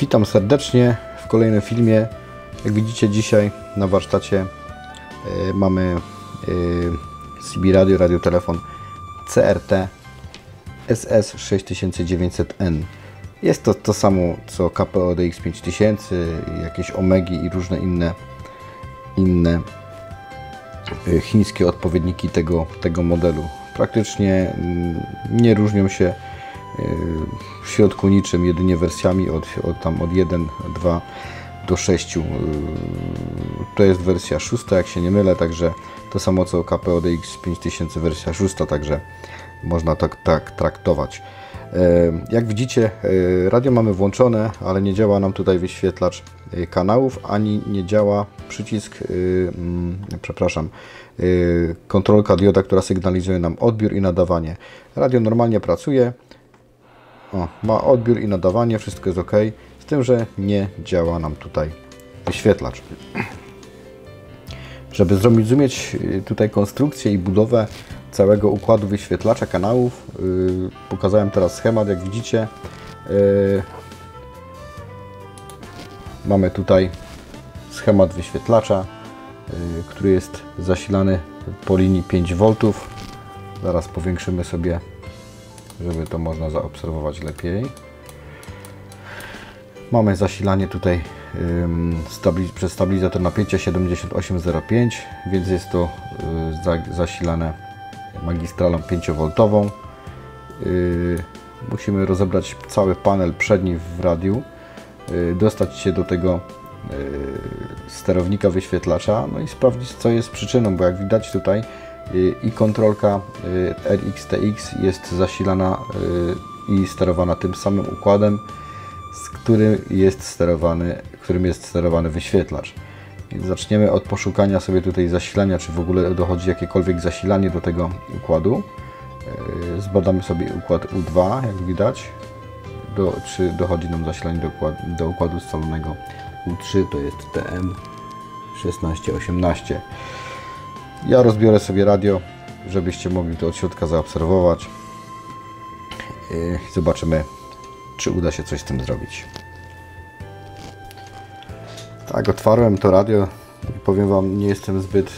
Witam serdecznie w kolejnym filmie. Jak widzicie, dzisiaj na warsztacie mamy CB Radio, radiotelefon CRT SS6900N. Jest to to samo co KPO DX5000, jakieś Omegi i różne inne chińskie odpowiedniki tego modelu. Praktycznie nie różnią się w środku niczym, jedynie wersjami od 1, 2 do 6. To jest wersja 6, jak się nie mylę, także to samo co KPO DX5000 wersja 6, także można tak traktować. Jak widzicie, radio mamy włączone, ale nie działa nam tutaj wyświetlacz kanałów, ani nie działa przycisk, kontrolka dioda, która sygnalizuje nam odbiór i nadawanie. Radio normalnie pracuje, ma odbiór i nadawanie, wszystko jest ok, z tym, że nie działa nam tutaj wyświetlacz. Żeby zrozumieć tutaj konstrukcję i budowę całego układu wyświetlacza kanałów, pokazałem teraz schemat. Jak widzicie, mamy tutaj schemat wyświetlacza, który jest zasilany po linii 5V. Zaraz powiększymy sobie, żeby to można zaobserwować lepiej. Mamy zasilanie tutaj przez stabilizator napięcia 7805, więc jest to zasilane magistralą 5V. Musimy rozebrać cały panel przedni w radiu, dostać się do tego sterownika wyświetlacza, no i sprawdzić, co jest przyczyną, bo jak widać tutaj i kontrolka RX-TX jest zasilana i sterowana tym samym układem, którym jest sterowany wyświetlacz. Więc zaczniemy od poszukania sobie tutaj zasilania, czy w ogóle dochodzi jakiekolwiek zasilanie do tego układu. Zbadamy sobie układ U2, jak widać, czy dochodzi nam zasilanie do układu scalonego U3, to jest TM1618. Ja rozbiorę sobie radio, żebyście mogli to od środka zaobserwować. Zobaczymy, czy uda się coś z tym zrobić. Tak, otwarłem to radio i powiem Wam, nie jestem zbyt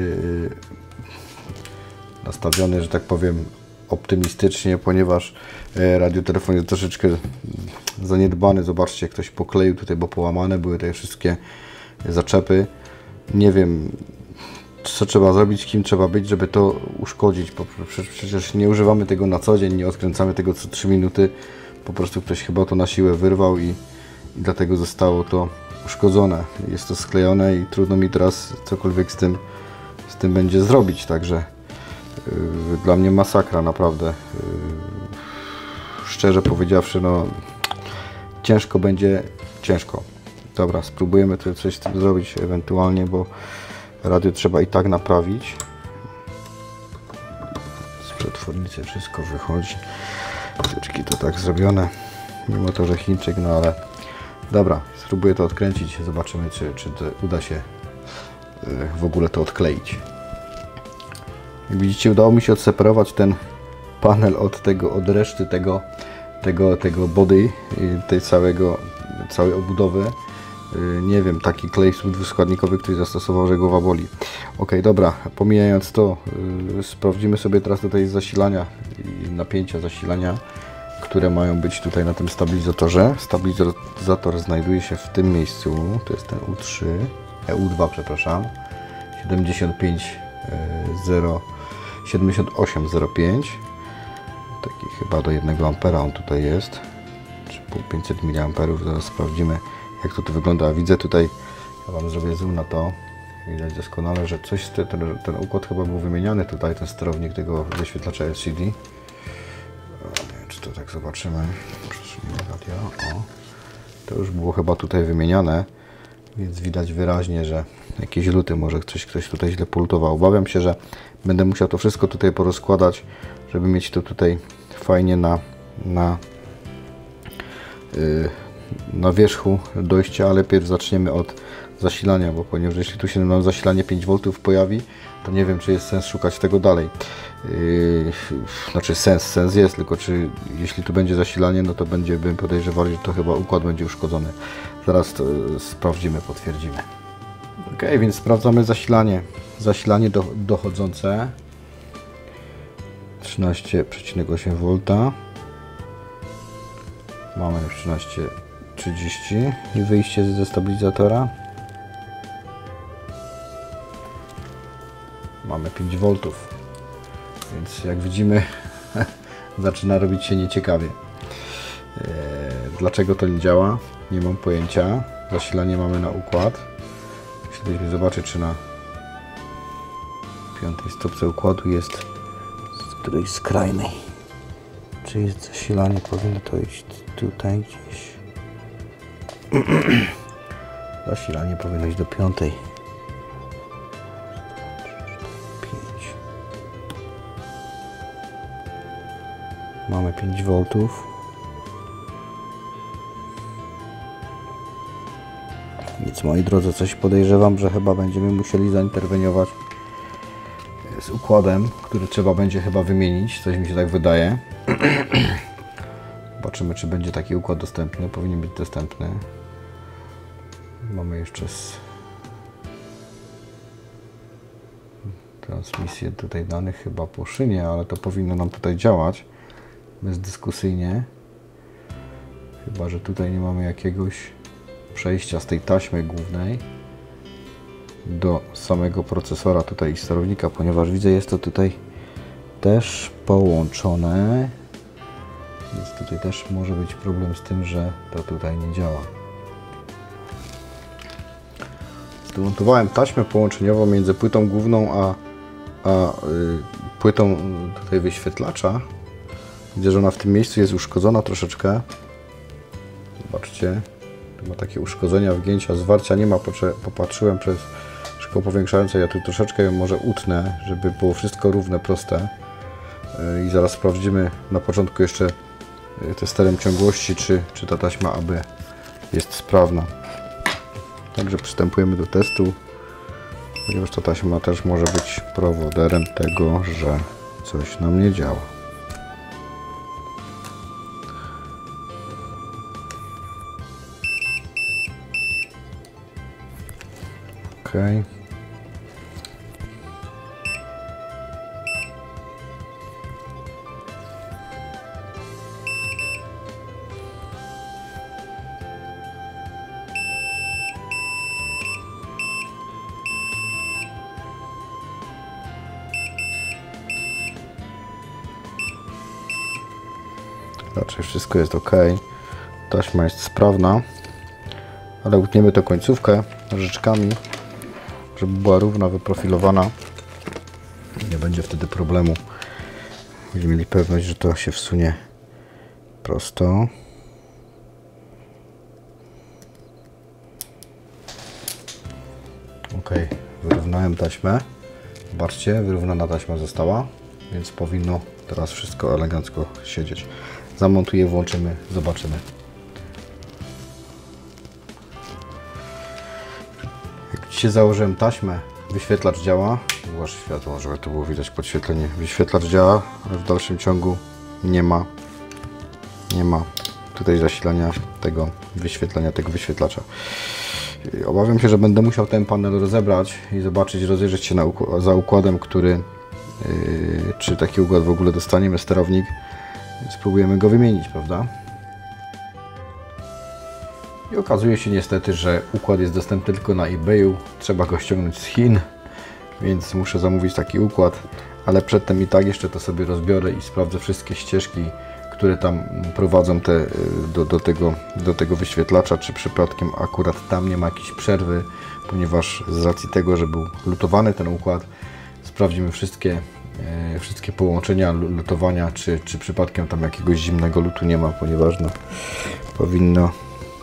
nastawiony, że tak powiem, optymistycznie, ponieważ radiotelefon jest troszeczkę zaniedbany. Zobaczcie, ktoś pokleił tutaj, bo połamane były te wszystkie zaczepy. Nie wiem, co trzeba zrobić, kim trzeba być, żeby to uszkodzić. Przecież nie używamy tego na co dzień, nie odkręcamy tego co 3 minuty. Po prostu ktoś chyba to na siłę wyrwał i dlatego zostało to uszkodzone. Jest to sklejone i trudno mi teraz cokolwiek z tym będzie zrobić. Także dla mnie masakra, naprawdę. Szczerze powiedziawszy, no ciężko będzie, ciężko. Dobra, spróbujemy tu coś z tym zrobić ewentualnie, bo radio trzeba i tak naprawić. Z przetwornicy wszystko wychodzi. Wtyczki to tak zrobione, mimo to, że Chińczyk, no ale dobra, spróbuję to odkręcić, zobaczymy, czy to uda się w ogóle to odkleić. Jak widzicie, udało mi się odseparować ten panel od reszty tego body, tej całej obudowy. Nie wiem, taki klej dwuskładnikowy, który zastosował, że głowa boli. Ok, dobra, pomijając to, sprawdzimy sobie teraz tutaj zasilania i napięcia zasilania, które mają być tutaj na tym stabilizatorze. Stabilizator znajduje się w tym miejscu, to jest ten U2, przepraszam, 7805, taki chyba do 1 ampera on tutaj jest, czy 500 mA, zaraz sprawdzimy, jak to tu wygląda. Widzę tutaj, ja Wam zrobię zoom na to, widać doskonale, że coś, ten układ chyba był wymieniany tutaj, ten sterownik tego wyświetlacza LCD. Nie wiem, czy to tak zobaczymy. To już było chyba tutaj wymieniane, więc widać wyraźnie, że jakieś luty, może ktoś tutaj źle polutował. Obawiam się, że będę musiał to wszystko tutaj porozkładać, żeby mieć to tutaj fajnie na wierzchu dojścia, ale najpierw zaczniemy od zasilania, bo ponieważ jeśli tu się nam zasilanie 5 V pojawi, to nie wiem, czy jest sens szukać tego dalej. Znaczy sens jest, tylko czy jeśli tu będzie zasilanie, no to będziemy podejrzewali, że to chyba układ będzie uszkodzony. Zaraz to sprawdzimy, potwierdzimy. Ok, więc sprawdzamy zasilanie. Zasilanie dochodzące 13,8 V. Mamy 13,30 i wyjście ze stabilizatora. Mamy 5 V, więc jak widzimy zaczyna robić się nieciekawie. Dlaczego to nie działa? Nie mam pojęcia. Zasilanie mamy na układ. Musielibyśmy zobaczyć, czy na 5. stopce układu jest z którejś skrajnej. Czy jest zasilanie? Powinno to iść tutaj gdzieś. Zasilanie powinno iść do 5. 5. Mamy 5 V. Więc moi drodzy, coś podejrzewam, że chyba będziemy musieli zainterweniować z układem, który trzeba będzie chyba wymienić. Coś mi się tak wydaje. Zobaczymy, czy będzie taki układ dostępny. Powinien być dostępny. Mamy jeszcze transmisję tutaj danych chyba po szynie, ale to powinno nam tutaj działać bezdyskusyjnie. Chyba że tutaj nie mamy jakiegoś przejścia z tej taśmy głównej do samego procesora tutaj i sterownika, ponieważ widzę, jest to tutaj też połączone, więc tutaj też może być problem z tym, że to tutaj nie działa. Zdemontowałem taśmę połączeniową między płytą główną a płytą tutaj wyświetlacza. Widzę, że ona w tym miejscu jest uszkodzona troszeczkę. Zobaczcie, tu ma takie uszkodzenia, wgięcia, zwarcia nie ma. Popatrzyłem przez szkło powiększające, ja tu troszeczkę ją może utnę, żeby było wszystko równe, proste. I zaraz sprawdzimy na początku jeszcze testerem ciągłości, czy ta taśma AB jest sprawna. Także przystępujemy do testu, ponieważ ta taśma też może być prowodem tego, że coś nam nie działa. OK. Raczej wszystko jest ok. Taśma jest sprawna, ale utniemy tę końcówkę nożyczkami, żeby była równa, wyprofilowana. Nie będzie wtedy problemu. Będziemy mieli pewność, że to się wsunie prosto. Ok, wyrównałem taśmę. Zobaczcie, wyrównana taśma została, więc powinno teraz wszystko elegancko siedzieć. Zamontuję, włączymy, zobaczymy. Jak dzisiaj założyłem taśmę, wyświetlacz działa. Włącz światło, żeby to było widać podświetlenie. Wyświetlacz działa, ale w dalszym ciągu nie ma tutaj zasilania tego wyświetlacza. Obawiam się, że będę musiał ten panel rozebrać i zobaczyć, rozejrzeć się za układem, czy taki układ w ogóle dostaniemy, sterownik. Spróbujemy go wymienić, prawda? I okazuje się niestety, że układ jest dostępny tylko na eBayu. Trzeba go ściągnąć z Chin, więc muszę zamówić taki układ. Ale przedtem i tak jeszcze to sobie rozbiorę i sprawdzę wszystkie ścieżki, które tam prowadzą do tego wyświetlacza, czy przypadkiem akurat tam nie ma jakiejś przerwy, ponieważ z racji tego, że był lutowany ten układ, sprawdzimy wszystkie połączenia, lutowania, czy przypadkiem tam jakiegoś zimnego lutu nie ma, ponieważ no, powinno,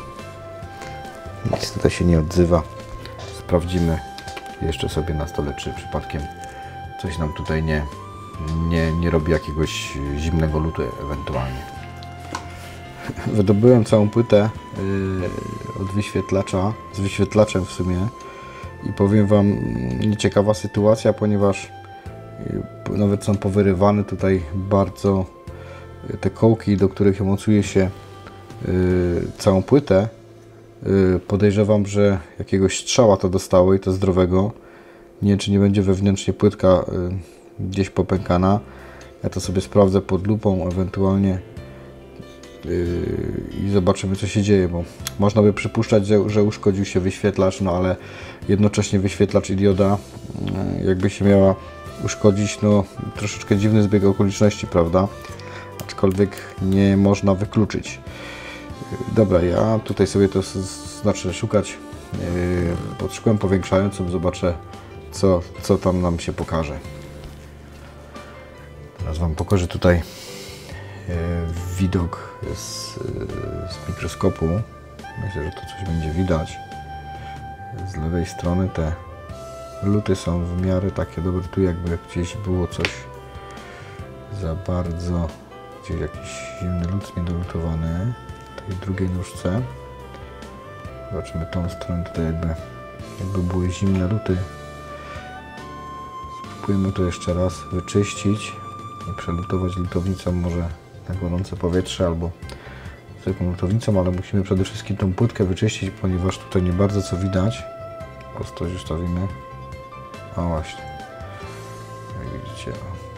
nic tutaj się nie odzywa. Sprawdzimy jeszcze sobie na stole, czy przypadkiem coś nam tutaj nie robi jakiegoś zimnego lutu ewentualnie. wydobyłem całą płytę od wyświetlacza, z wyświetlaczem w sumie i powiem Wam, nieciekawa sytuacja, ponieważ nawet są powyrywane tutaj bardzo te kołki, do których mocuje się całą płytę. Podejrzewam, że jakiegoś strzała to dostało i to zdrowego. Nie wiem, czy nie będzie wewnętrznie płytka gdzieś popękana. Ja to sobie sprawdzę pod lupą ewentualnie i zobaczymy, co się dzieje, bo można by przypuszczać, że uszkodził się wyświetlacz, no ale jednocześnie wyświetlacz i dioda jakby się miała uszkodzić, no troszeczkę dziwny zbieg okoliczności, prawda? Aczkolwiek nie można wykluczyć. Dobra, ja tutaj sobie to zacznę szukać pod szkłem powiększającym, zobaczę, co tam nam się pokaże. Teraz Wam pokażę tutaj widok z mikroskopu. Myślę, że to coś będzie widać. Z lewej strony te luty są w miarę takie dobre. Tu jakby gdzieś było coś za bardzo, gdzieś jakiś zimny lód niedolutowany. W tej drugiej nóżce. Zobaczymy tą stronę, tutaj jakby były zimne luty. Spróbujemy to jeszcze raz wyczyścić i przelutować lutownicą może na gorące powietrze albo zwykłą lutownicą, ale musimy przede wszystkim tą płytkę wyczyścić, ponieważ tutaj nie bardzo co widać. Ostrość ustawimy. A właśnie. Jak widzicie,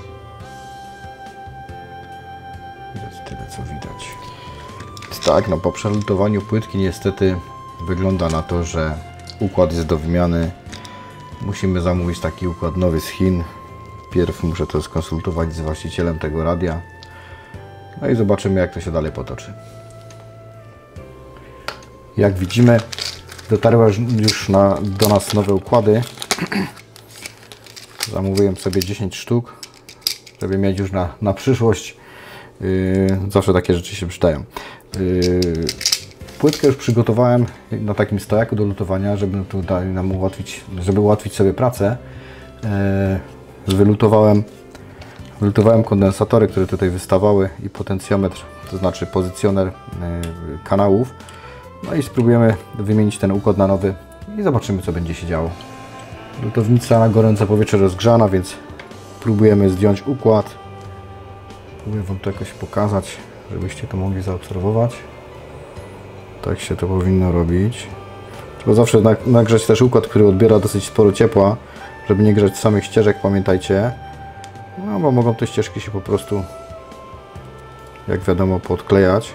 widać tyle co widać. Więc tak, no po przelutowaniu płytki niestety wygląda na to, że układ jest do wymiany. Musimy zamówić taki układ nowy z Chin. Pierw muszę to skonsultować z właścicielem tego radia. No i zobaczymy, jak to się dalej potoczy. Jak widzimy, dotarły już do nas nowe układy. Zamówiłem sobie 10 sztuk, żeby mieć już na przyszłość. Zawsze takie rzeczy się przydają. Płytkę już przygotowałem na takim stojaku do lutowania, żeby tutaj nam ułatwić sobie pracę. Wylutowałem kondensatory, które tutaj wystawały i potencjometr, to znaczy pozycjoner kanałów. No i spróbujemy wymienić ten układ na nowy i zobaczymy, co będzie się działo. Lutownica na gorące powietrze rozgrzana, więc próbujemy zdjąć układ. Próbuję Wam to jakoś pokazać, żebyście to mogli zaobserwować. Tak się to powinno robić. Trzeba zawsze nagrzać też układ, który odbiera dosyć sporo ciepła, żeby nie grzać samych ścieżek, pamiętajcie. No bo mogą te ścieżki się po prostu, jak wiadomo, podklejać.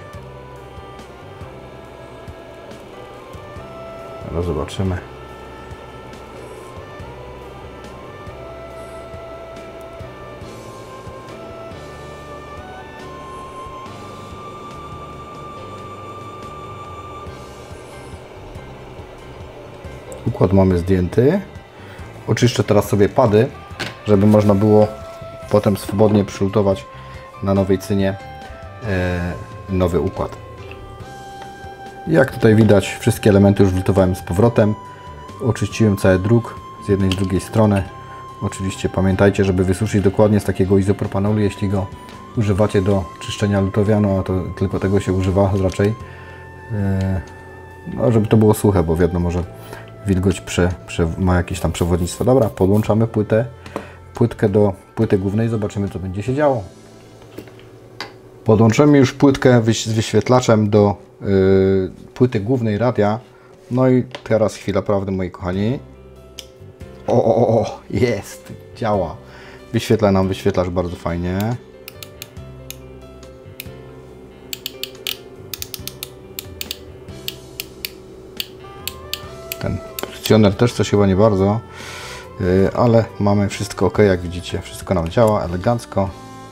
Teraz zobaczymy. Układ mamy zdjęty. Oczyszczę teraz sobie pady, żeby można było potem swobodnie przylutować na nowej cynie nowy układ. Jak tutaj widać, wszystkie elementy już wlutowałem z powrotem. Oczyściłem cały druk z jednej i z drugiej strony. Oczywiście pamiętajcie, żeby wysuszyć dokładnie z takiego izopropanolu, jeśli go używacie do czyszczenia lutowianu, a to tylko tego się używa raczej. No, żeby to było suche, bo wiadomo, że wilgoć ma jakieś tam przewodnictwo. Dobra, podłączamy płytkę do płyty głównej, zobaczymy, co będzie się działo. Podłączymy już płytkę z wyświetlaczem do płyty głównej radia. No i teraz chwila prawdy, moi kochani. O, jest, działa. Wyświetla nam wyświetlacz bardzo fajnie. Ten pozycjoner też coś chyba nie bardzo, ale mamy wszystko ok, jak widzicie, wszystko nam działa elegancko.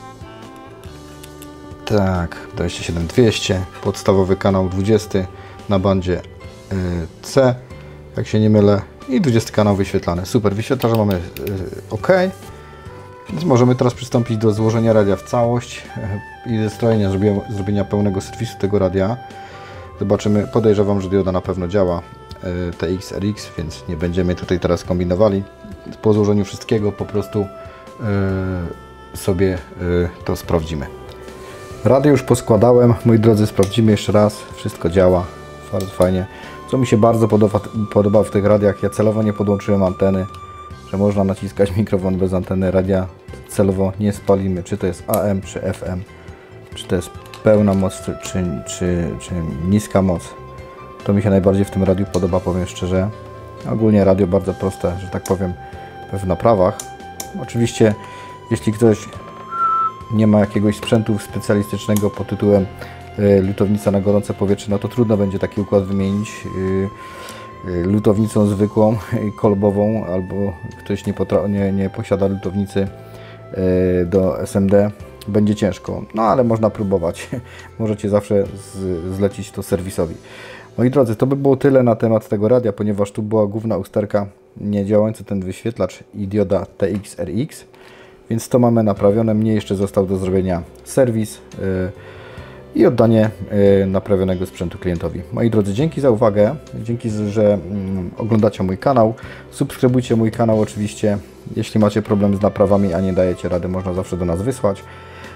Tak, 27200, podstawowy kanał 20 na bandzie C, jak się nie mylę, i 20 kanał wyświetlany. Super, wyświetlacz mamy ok, więc możemy teraz przystąpić do złożenia radia w całość i zestrojenia, zrobienia pełnego serwisu tego radia. Zobaczymy, podejrzewam, że dioda na pewno działa, TX-RX, więc nie będziemy tutaj teraz kombinowali. Po złożeniu wszystkiego po prostu sobie to sprawdzimy. Radio już poskładałem, moi drodzy, sprawdzimy jeszcze raz, wszystko działa, bardzo fajnie. Co mi się bardzo podoba w tych radiach, ja celowo nie podłączyłem anteny, że można naciskać mikrofon bez anteny, radia celowo nie spalimy, czy to jest AM, czy FM, czy to jest pełna moc, czy niska moc. To mi się najbardziej w tym radiu podoba, powiem szczerze. Ogólnie radio bardzo proste, że tak powiem, w naprawach. Oczywiście, jeśli ktoś nie ma jakiegoś sprzętu specjalistycznego pod tytułem lutownica na gorące powietrze, no to trudno będzie taki układ wymienić lutownicą zwykłą, kolbową, albo ktoś nie posiada lutownicy do SMD, będzie ciężko, no ale można próbować. Możecie zawsze zlecić to serwisowi. Moi drodzy, to by było tyle na temat tego radia, ponieważ tu była główna usterka, nie działający ten wyświetlacz i dioda TX-RX, więc to mamy naprawione. Mnie jeszcze został do zrobienia serwis i oddanie naprawionego sprzętu klientowi. Moi drodzy, dzięki za uwagę, dzięki, że oglądacie mój kanał. Subskrybujcie mój kanał oczywiście. Jeśli macie problem z naprawami, a nie dajecie rady, można zawsze do nas wysłać.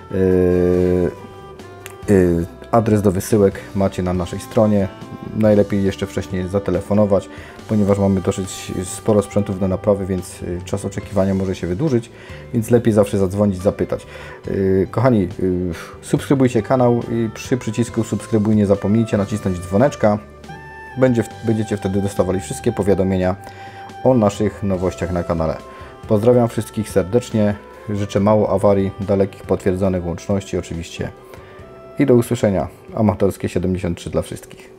Adres do wysyłek macie na naszej stronie. Najlepiej jeszcze wcześniej zatelefonować, ponieważ mamy dosyć sporo sprzętów do naprawy, więc czas oczekiwania może się wydłużyć, więc lepiej zawsze zadzwonić, zapytać. Kochani, subskrybujcie kanał i przy przycisku subskrybuj nie zapomnijcie nacisnąć dzwoneczka. Będziecie wtedy dostawali wszystkie powiadomienia o naszych nowościach na kanale. Pozdrawiam wszystkich serdecznie, życzę mało awarii, dalekich potwierdzonych łączności oczywiście i do usłyszenia. Amatorskie 73 dla wszystkich.